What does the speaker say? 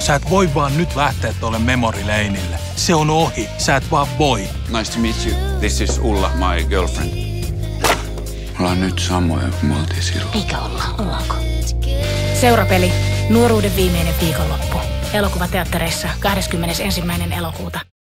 Sä et voi vaan nyt lähteä tuolle memorileinille. Se on ohi. Sä et vaan voi. Nice to meet you. This is Ulla, my girlfriend. Ollaan nyt samoja kuin me oltiin silloin. Eikä olla, ollaanko? Seurapeli. Nuoruuden viimeinen viikonloppu. Elokuvateattereissa 21. elokuuta.